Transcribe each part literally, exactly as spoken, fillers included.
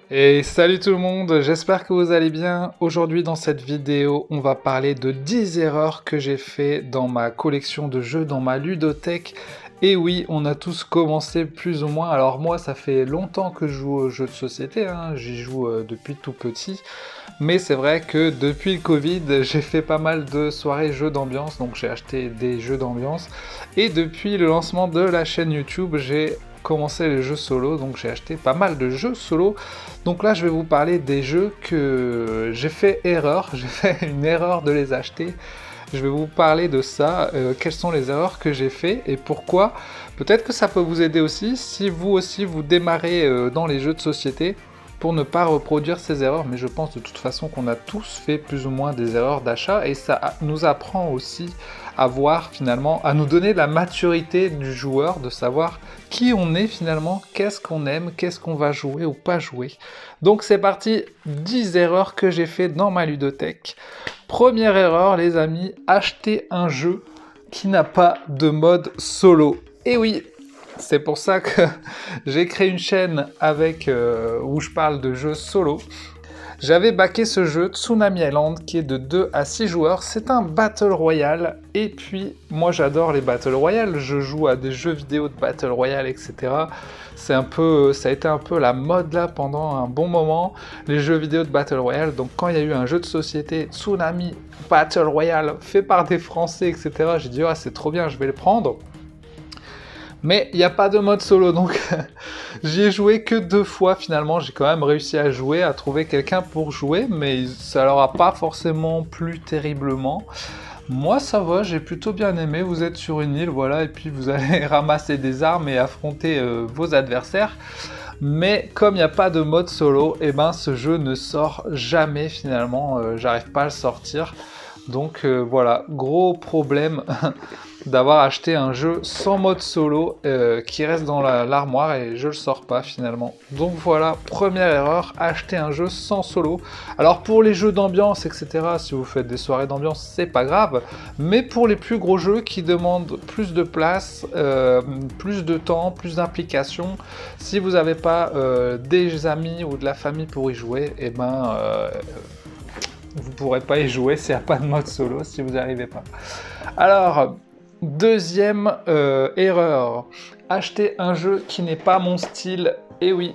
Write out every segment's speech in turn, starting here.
Et salut tout le monde, j'espère que vous allez bien. Aujourd'hui dans cette vidéo, on va parler de dix erreurs que j'ai fait dans ma collection de jeux, dans ma ludothèque. Et oui, on a tous commencé plus ou moins. Alors moi, ça fait longtemps que je joue aux jeux de société, hein. J'y joue euh, depuis tout petit. Mais c'est vrai que depuis le Covid, j'ai fait pas mal de soirées jeux d'ambiance, donc j'ai acheté des jeux d'ambiance. Et depuis le lancement de la chaîne YouTube, j'ai commencé les jeux solo, donc j'ai acheté pas mal de jeux solo. Donc là, je vais vous parler des jeux que j'ai fait erreur, j'ai fait une erreur de les acheter. Je vais vous parler de ça, euh, quelles sont les erreurs que j'ai fait et pourquoi. Peut-être que ça peut vous aider aussi, si vous aussi vous démarrez euh, dans les jeux de société, pour ne pas reproduire ces erreurs, mais je pense de toute façon qu'on a tous fait plus ou moins des erreurs d'achat, et ça nous apprend aussi à voir finalement, à nous donner la maturité du joueur, de savoir qui on est finalement, qu'est-ce qu'on aime, qu'est-ce qu'on va jouer ou pas jouer. Donc c'est parti, dix erreurs que j'ai fait dans ma ludothèque. Première erreur les amis, acheter un jeu qui n'a pas de mode solo. Et oui, c'est pour ça que j'ai créé une chaîne avec euh, où je parle de jeux solo. J'avais backé ce jeu Tsunami Island qui est de deux à six joueurs. C'est un Battle Royale. Et puis, moi j'adore les Battle Royale. Je joue à des jeux vidéo de Battle Royale, et cetera. C'est un peu, ça a été un peu la mode là pendant un bon moment, les jeux vidéo de Battle Royale. Donc quand il y a eu un jeu de société Tsunami Battle Royale fait par des Français, et cetera, j'ai dit ah, c'est trop bien, je vais le prendre. Mais il n'y a pas de mode solo, donc j'y ai joué que deux fois finalement. J'ai quand même réussi à jouer, à trouver quelqu'un pour jouer, mais ça leur a pas forcément plu terriblement. Moi ça va, j'ai plutôt bien aimé. Vous êtes sur une île, voilà, et puis vous allez ramasser des armes et affronter euh, vos adversaires. Mais comme il n'y a pas de mode solo, et eh ben ce jeu ne sort jamais finalement. Euh, j'arrive pas à le sortir. Donc euh, voilà, gros problème d'avoir acheté un jeu sans mode solo euh, qui reste dans l'armoire et je le sors pas finalement. Donc voilà, première erreur, acheter un jeu sans solo. Alors pour les jeux d'ambiance, et cetera, si vous faites des soirées d'ambiance, c'est pas grave. Mais pour les plus gros jeux qui demandent plus de place, euh, plus de temps, plus d'implication, si vous n'avez pas euh, des amis ou de la famille pour y jouer, et eh ben... Euh, vous ne pourrez pas y jouer s'il n'y a pas de mode solo, si vous n'y arrivez pas. Alors, deuxième euh, erreur, acheter un jeu qui n'est pas mon style. Et oui,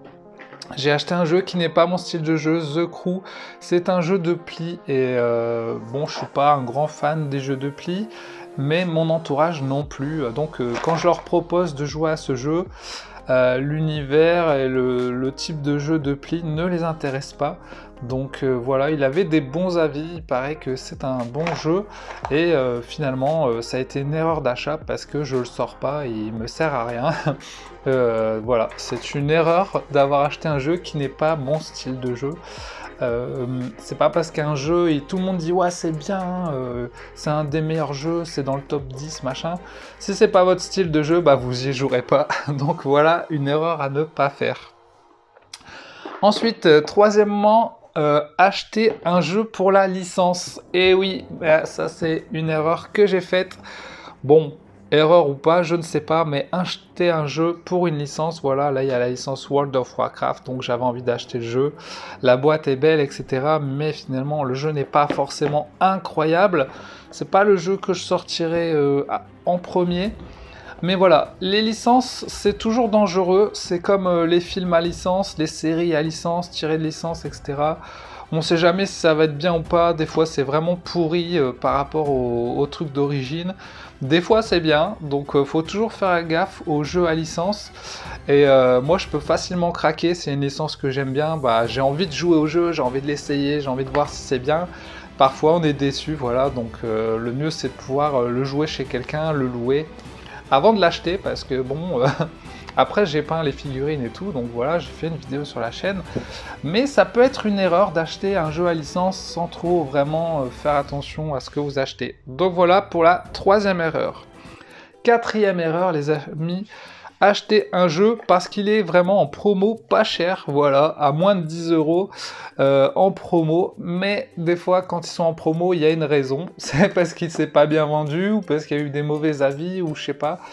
j'ai acheté un jeu qui n'est pas mon style de jeu, The Crew. C'est un jeu de pli et euh, bon, je suis pas un grand fan des jeux de pli, mais mon entourage non plus. Donc, euh, quand je leur propose de jouer à ce jeu, euh, l'univers et le, le type de jeu de pli ne les intéresse pas. Donc euh, voilà, il avait des bons avis, il paraît que c'est un bon jeu, et euh, finalement euh, ça a été une erreur d'achat parce que je le sors pas et il me sert à rien. euh, voilà, c'est une erreur d'avoir acheté un jeu qui n'est pas mon style de jeu. Euh, c'est pas parce qu'un jeu et tout le monde dit ouais c'est bien, euh, c'est un des meilleurs jeux, c'est dans le top dix machin, si c'est pas votre style de jeu, bah vous y jouerez pas. Donc voilà, une erreur à ne pas faire. Ensuite, euh, troisièmement, Euh, acheter un jeu pour la licence. Et oui, bah, ça c'est une erreur que j'ai faite. Bon, erreur ou pas, je ne sais pas, mais acheter un jeu pour une licence, voilà, là il y a la licence World of Warcraft, donc j'avais envie d'acheter le jeu. La boîte est belle, et cetera. Mais finalement, le jeu n'est pas forcément incroyable. C'est pas le jeu que je sortirais euh, en premier. Mais voilà, les licences, c'est toujours dangereux. C'est comme euh, les films à licence, les séries à licence, tirées de licence, et cetera. On ne sait jamais si ça va être bien ou pas. Des fois, c'est vraiment pourri euh, par rapport au, au truc d'origine. Des fois, c'est bien. Donc, il euh, faut toujours faire gaffe aux jeux à licence. Et euh, moi, je peux facilement craquer. C'est une licence que j'aime bien. Bah, j'ai envie de jouer au jeu, j'ai envie de l'essayer, j'ai envie de voir si c'est bien. Parfois, on est déçu, voilà. Donc, euh, le mieux, c'est de pouvoir euh, le jouer chez quelqu'un, le louer avant de l'acheter, parce que bon, euh, après j'ai peint les figurines et tout, donc voilà, j'ai fait une vidéo sur la chaîne, mais ça peut être une erreur d'acheter un jeu à licence sans trop vraiment euh, faire attention à ce que vous achetez. Donc voilà pour la troisième erreur. Quatrième erreur les amis, acheter un jeu parce qu'il est vraiment en promo pas cher, voilà, à moins de dix euros euh, en promo, mais des fois quand ils sont en promo, il y a une raison, c'est parce qu'il s'est pas bien vendu, ou parce qu'il y a eu des mauvais avis, ou je sais pas.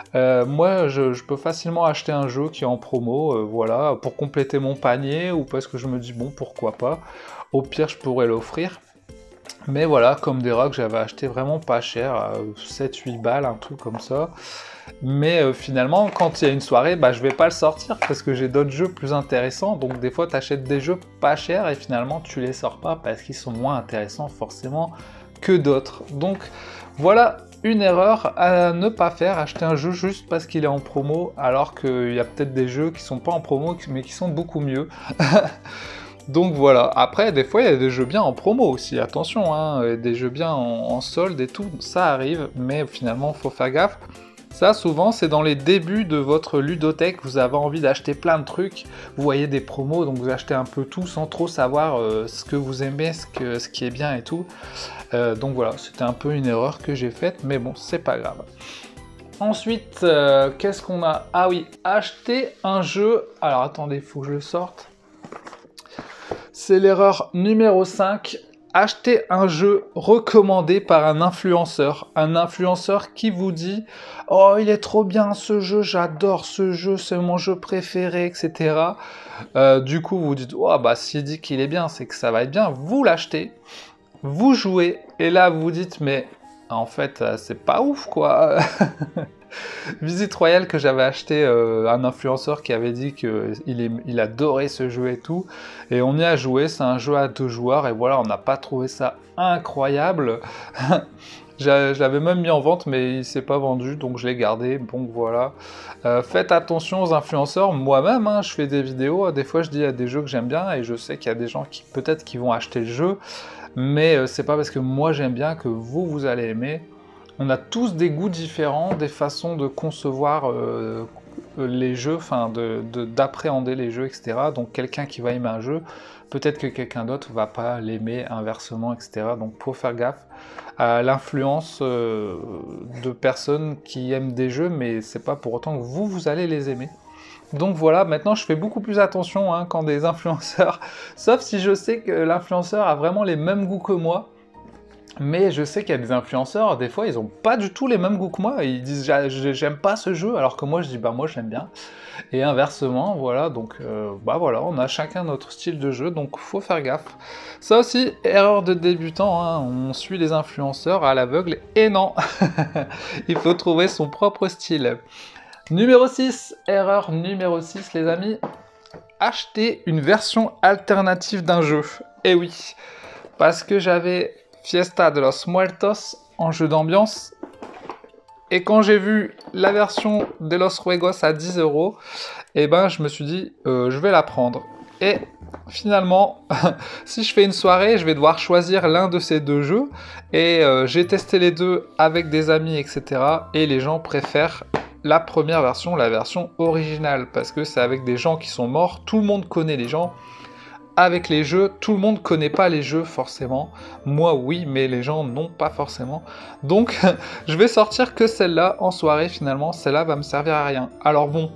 Euh, moi, je, je peux facilement acheter un jeu qui est en promo, euh, voilà, pour compléter mon panier, ou parce que je me dis, bon, pourquoi pas. Au pire, je pourrais l'offrir. Mais voilà, comme des rats que j'avais acheté vraiment pas cher, à sept huit balles, un truc comme ça. Mais euh, finalement, quand il y a une soirée, bah, je vais pas le sortir parce que j'ai d'autres jeux plus intéressants. Donc des fois, tu achètes des jeux pas chers et finalement, tu les sors pas parce qu'ils sont moins intéressants forcément que d'autres. Donc voilà une erreur à ne pas faire, acheter un jeu juste parce qu'il est en promo, alors qu'il y a peut-être des jeux qui sont pas en promo mais qui sont beaucoup mieux. Donc voilà, après des fois il y a des jeux bien en promo aussi, attention, hein, des jeux bien en, en solde et tout, ça arrive, mais finalement faut faire gaffe. Ça souvent c'est dans les débuts de votre ludothèque, vous avez envie d'acheter plein de trucs, vous voyez des promos, donc vous achetez un peu tout sans trop savoir euh, ce que vous aimez, ce, que, ce qui est bien et tout. Euh, donc voilà, c'était un peu une erreur que j'ai faite, mais bon, c'est pas grave. Ensuite, euh, qu'est-ce qu'on a? Ah oui, acheter un jeu, alors attendez, il faut que je le sorte. C'est l'erreur numéro cinq, acheter un jeu recommandé par un influenceur. Un influenceur qui vous dit « Oh, il est trop bien ce jeu, j'adore ce jeu, c'est mon jeu préféré, et cetera » euh, Du coup, vous dites « Oh, bah s'il dit qu'il est bien, c'est que ça va être bien. » Vous l'achetez, vous jouez, et là, vous vous dites « Mais en fait, c'est pas ouf, quoi !» Visite Royale que j'avais acheté, euh, un influenceur qui avait dit qu'il il adorait ce jeu et tout, et on y a joué, c'est un jeu à deux joueurs, et voilà, on n'a pas trouvé ça incroyable. Je l'avais même mis en vente, mais il s'est pas vendu, donc je l'ai gardé, bon voilà. Euh, faites attention aux influenceurs, moi-même, hein, je fais des vidéos, des fois je dis à des jeux que j'aime bien, et je sais qu'il y a des gens qui peut-être qui vont acheter le jeu, mais euh, c'est pas parce que moi j'aime bien que vous, vous allez aimer. On a tous des goûts différents, des façons de concevoir euh, les jeux, enfin d'appréhender de, les jeux, et cetera. Donc quelqu'un qui va aimer un jeu, peut-être que quelqu'un d'autre va pas l'aimer, inversement, et cetera. Donc faut faire gaffe à l'influence euh, de personnes qui aiment des jeux, mais c'est pas pour autant que vous, vous allez les aimer. Donc voilà, maintenant je fais beaucoup plus attention hein, quand des influenceurs, sauf si je sais que l'influenceur a vraiment les mêmes goûts que moi. Mais je sais qu'il y a des influenceurs, des fois, ils ont pas du tout les mêmes goûts que moi. Ils disent j'aime pas ce jeu, alors que moi je dis bah moi j'aime bien. Et inversement, voilà, donc euh, bah voilà, on a chacun notre style de jeu, donc faut faire gaffe. Ça aussi, erreur de débutant, hein, on suit les influenceurs à l'aveugle, et non. Il faut trouver son propre style. Numéro six, erreur numéro six les amis, acheter une version alternative d'un jeu. Eh oui, parce que j'avais Fiesta de los Muertos en jeu d'ambiance, et quand j'ai vu la version de Los Juegos à dix euros, et ben je me suis dit euh, je vais la prendre. Et finalement, si je fais une soirée, je vais devoir choisir l'un de ces deux jeux, et euh, j'ai testé les deux avec des amis, et cetera. Et les gens préfèrent la première version, la version originale, parce que c'est avec des gens qui sont morts, tout le monde connaît les gens. Avec les jeux, tout le monde connaît pas les jeux forcément. Moi oui, mais les gens non pas forcément. Donc je vais sortir que celle-là en soirée finalement, celle-là va me servir à rien. Alors bon,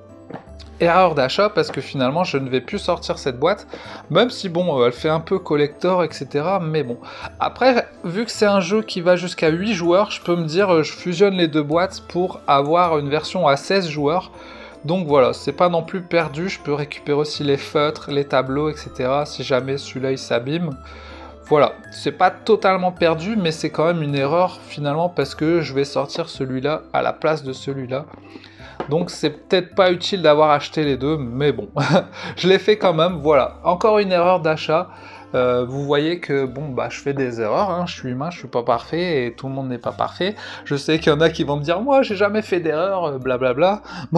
erreur d'achat parce que finalement je ne vais plus sortir cette boîte, même si bon, elle fait un peu collector, et cetera. Mais bon, après, vu que c'est un jeu qui va jusqu'à huit joueurs, je peux me dire, je fusionne les deux boîtes pour avoir une version à seize joueurs. Donc voilà, c'est pas non plus perdu, je peux récupérer aussi les feutres, les tableaux, et cetera. Si jamais celui-là il s'abîme. Voilà, c'est pas totalement perdu, mais c'est quand même une erreur finalement parce que je vais sortir celui-là à la place de celui-là. Donc c'est peut-être pas utile d'avoir acheté les deux, mais bon, je l'ai fait quand même, voilà. Encore une erreur d'achat. Euh, vous voyez que bon bah je fais des erreurs, hein, je suis humain, je suis pas parfait et tout le monde n'est pas parfait. Je sais qu'il y en a qui vont me dire moi j'ai jamais fait d'erreur, blablabla.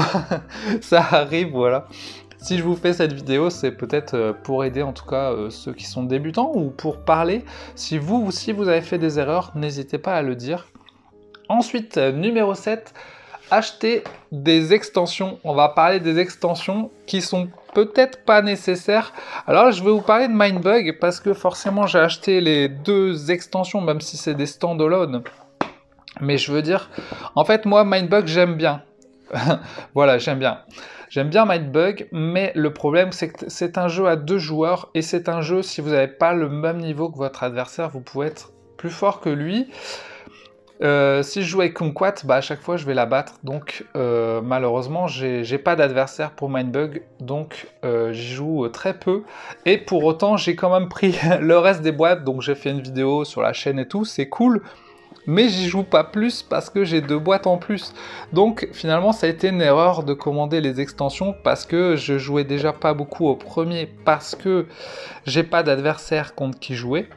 Ça arrive, voilà. Si je vous fais cette vidéo, c'est peut-être pour aider en tout cas euh, ceux qui sont débutants ou pour parler. Si vous aussi vous avez fait des erreurs, n'hésitez pas à le dire. Ensuite, numéro sept, acheter des extensions. On va parler des extensions qui sont peut-être pas nécessaires. Alors je vais vous parler de Mindbug parce que forcément j'ai acheté les deux extensions, même si c'est des stand-alone. Mais je veux dire, en fait moi Mindbug j'aime bien. Voilà, j'aime bien. J'aime bien Mindbug, mais le problème c'est que c'est un jeu à deux joueurs et c'est un jeu, si vous n'avez pas le même niveau que votre adversaire, vous pouvez être plus fort que lui. Euh, si je joue avec Kumquat, bah à chaque fois je vais la battre, donc euh, malheureusement j'ai pas d'adversaire pour Mindbug, donc euh, j'y joue très peu, et pour autant j'ai quand même pris le reste des boîtes, donc j'ai fait une vidéo sur la chaîne et tout, c'est cool, mais j'y joue pas plus parce que j'ai deux boîtes en plus, donc finalement ça a été une erreur de commander les extensions, parce que je jouais déjà pas beaucoup au premier, parce que j'ai pas d'adversaire contre qui jouer.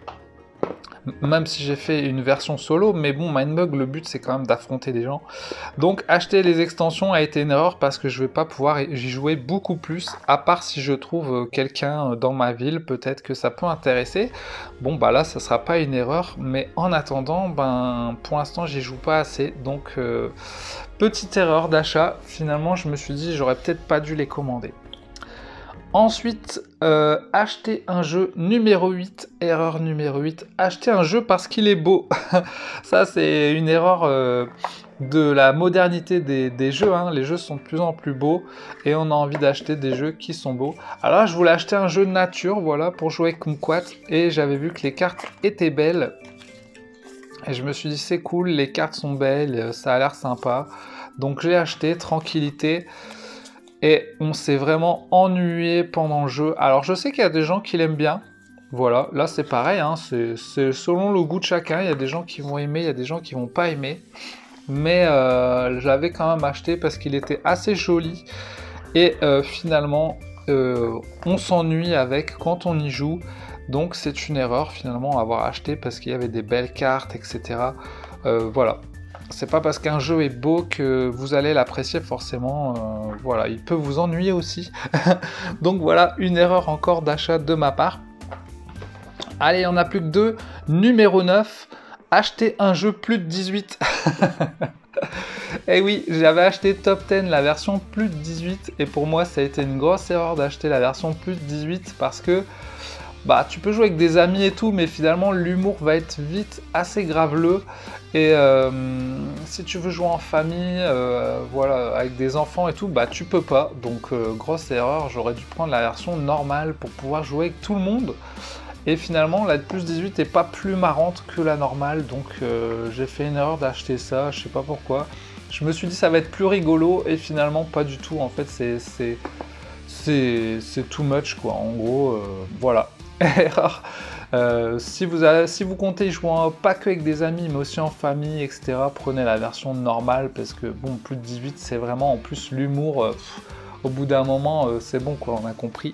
Même si j'ai fait une version solo, mais bon, Mindbug, le but c'est quand même d'affronter des gens. Donc acheter les extensions a été une erreur parce que je vais pas pouvoir y jouer beaucoup plus, à part si je trouve quelqu'un dans ma ville, peut-être que ça peut intéresser. Bon bah là ça sera pas une erreur, mais en attendant, ben pour l'instant j'y joue pas assez, donc euh, petite erreur d'achat, finalement je me suis dit j'aurais peut-être pas dû les commander. Ensuite, euh, acheter un jeu numéro huit, erreur numéro huit, acheter un jeu parce qu'il est beau. Ça c'est une erreur euh, de la modernité des, des jeux, hein. Les jeux sont de plus en plus beaux et on a envie d'acheter des jeux qui sont beaux. Alors là, je voulais acheter un jeu nature, voilà, pour jouer avec Kumquat, et j'avais vu que les cartes étaient belles. Et je me suis dit c'est cool, les cartes sont belles, ça a l'air sympa. Donc j'ai acheté, tranquillité. Et on s'est vraiment ennuyé pendant le jeu. Alors je sais qu'il y a des gens qui l'aiment bien. Voilà, là c'est pareil, hein, c'est selon le goût de chacun. Il y a des gens qui vont aimer, il y a des gens qui vont pas aimer. Mais euh, j'avais quand même acheté parce qu'il était assez joli. Et euh, finalement, euh, on s'ennuie avec quand on y joue. Donc c'est une erreur finalement avoir acheté parce qu'il y avait des belles cartes, et cetera. Euh, voilà. C'est pas parce qu'un jeu est beau que vous allez l'apprécier forcément, euh, voilà, il peut vous ennuyer aussi. Donc voilà, une erreur encore d'achat de ma part. Allez, on n'a plus que deux. Numéro neuf, acheter un jeu plus de dix-huit. Et oui, j'avais acheté Top dix, la version plus de dix-huit, et pour moi ça a été une grosse erreur d'acheter la version plus de dix-huit, parce que bah tu peux jouer avec des amis et tout, mais finalement l'humour va être vite assez graveleux, et euh, si tu veux jouer en famille, euh, voilà, avec des enfants et tout, bah tu peux pas, donc euh, grosse erreur, j'aurais dû prendre la version normale pour pouvoir jouer avec tout le monde, et finalement la plus dix-huit est pas plus marrante que la normale, donc euh, j'ai fait une erreur d'acheter ça, je sais pas pourquoi, je me suis dit ça va être plus rigolo, et finalement pas du tout, en fait c'est c'est too much quoi, en gros, euh, voilà. Erreur. Euh, si, vous avez, si vous comptez jouer en, pas que avec des amis mais aussi en famille, et cetera, prenez la version normale, parce que bon, plus de dix-huit c'est vraiment, en plus l'humour, euh, au bout d'un moment euh, c'est bon quoi, on a compris.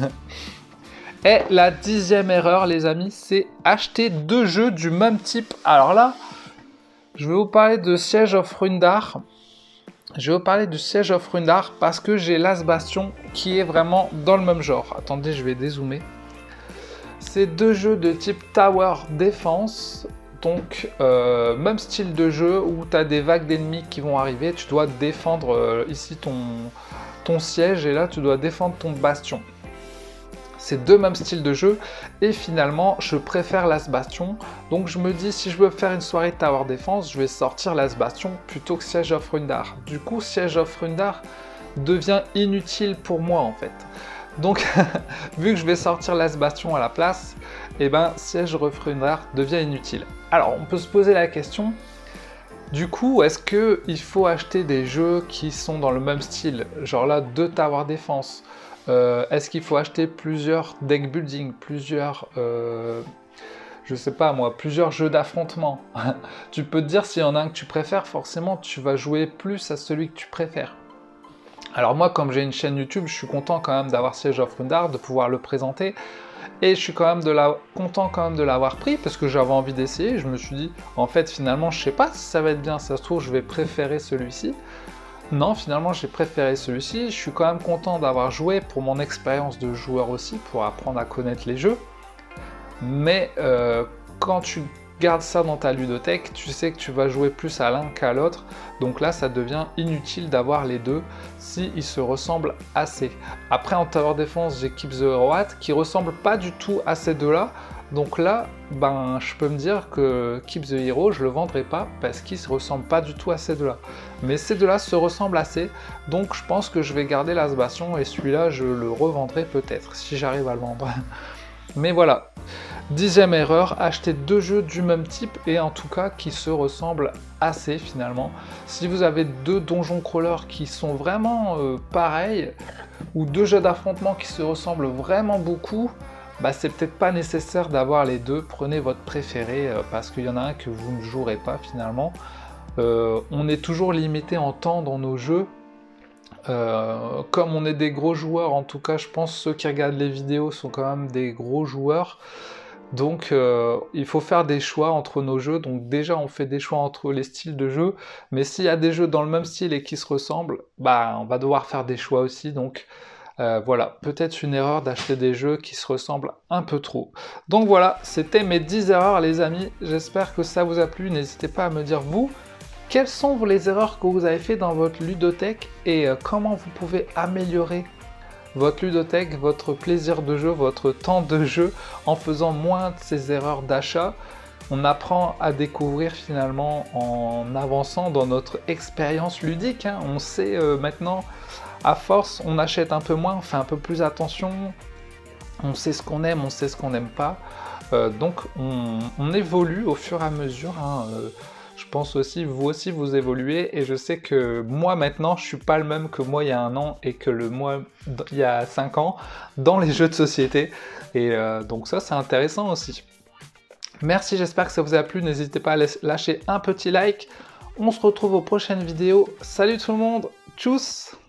Et la dixième erreur les amis, c'est acheter deux jeux du même type. Alors là, je vais vous parler de Siege of Rundar. Je vais vous parler du Siege of Rundar parce que j'ai Last Bastion qui est vraiment dans le même genre. Attendez, je vais dézoomer. C'est deux jeux de type Tower Defense, donc euh, même style de jeu où tu as des vagues d'ennemis qui vont arriver, tu dois défendre euh, ici ton, ton siège, et là tu dois défendre ton bastion. C'est deux mêmes styles de jeu, et finalement je préfère Last Bastion, donc je me dis si je veux faire une soirée Tower Defense, je vais sortir Last Bastion plutôt que Siege of Rundar. Du coup Siege of Rundar devient inutile pour moi en fait. Donc, vu que je vais sortir Last Bastion à la place, eh ben, Siege of Rundar devient inutile. Alors, on peut se poser la question, du coup, est-ce qu'il faut acheter des jeux qui sont dans le même style, genre là, deux Tower Defense, euh, est-ce qu'il faut acheter plusieurs deck building, plusieurs, euh, je sais pas moi, plusieurs jeux d'affrontement? Tu peux te dire, s'il y en a un que tu préfères, forcément, tu vas jouer plus à celui que tu préfères. Alors moi, comme j'ai une chaîne YouTube, je suis content quand même d'avoir Siege of Rundar, de pouvoir le présenter, et je suis quand même de la... content quand même de l'avoir pris, parce que j'avais envie d'essayer. Je me suis dit, en fait, finalement, je sais pas si ça va être bien, ça se trouve, je vais préférer celui-ci. Non, finalement, j'ai préféré celui-ci. Je suis quand même content d'avoir joué pour mon expérience de joueur aussi, pour apprendre à connaître les jeux. Mais euh, quand tu garde ça dans ta ludothèque, tu sais que tu vas jouer plus à l'un qu'à l'autre, donc là ça devient inutile d'avoir les deux si ils se ressemblent assez. Après en Tower Defense j'ai Keep the Hero Hat qui ressemble pas du tout à ces deux là, donc là ben je peux me dire que Keep the Hero je le vendrai pas parce qu'il se ressemble pas du tout à ces deux là, mais ces deux là se ressemblent assez, donc je pense que je vais garder Last Bastion et celui là je le revendrai peut-être si j'arrive à le vendre. Mais voilà. Dixième erreur, acheter deux jeux du même type et en tout cas qui se ressemblent assez finalement. Si vous avez deux donjons crawlers qui sont vraiment euh, pareils, ou deux jeux d'affrontement qui se ressemblent vraiment beaucoup, bah c'est peut-être pas nécessaire d'avoir les deux. Prenez votre préféré euh, parce qu'il y en a un que vous ne jouerez pas finalement. Euh, on est toujours limité en temps dans nos jeux. Euh, comme on est des gros joueurs, en tout cas je pense que ceux qui regardent les vidéos sont quand même des gros joueurs. Donc euh, il faut faire des choix entre nos jeux, donc déjà on fait des choix entre les styles de jeu, mais s'il y a des jeux dans le même style et qui se ressemblent, bah on va devoir faire des choix aussi, donc euh, voilà, peut-être une erreur d'acheter des jeux qui se ressemblent un peu trop. Donc voilà, c'était mes dix erreurs les amis, j'espère que ça vous a plu, n'hésitez pas à me dire vous, quelles sont les erreurs que vous avez fait dans votre ludothèque et euh, comment vous pouvez améliorer votre ludothèque, votre plaisir de jeu, votre temps de jeu en faisant moins de ces erreurs d'achat. On apprend à découvrir finalement en avançant dans notre expérience ludique. Hein. On sait euh, maintenant, à force, on achète un peu moins, on fait un peu plus attention. On sait ce qu'on aime, on sait ce qu'on n'aime pas. Euh, donc on, on évolue au fur et à mesure. Hein. Euh, Je pense aussi, vous aussi, vous évoluez et je sais que moi maintenant, je suis pas le même que moi il y a un an et que le moi il y a cinq ans dans les jeux de société. Et euh, donc ça, c'est intéressant aussi. Merci, j'espère que ça vous a plu. N'hésitez pas à lâcher un petit like. On se retrouve aux prochaines vidéos. Salut tout le monde, tchuss!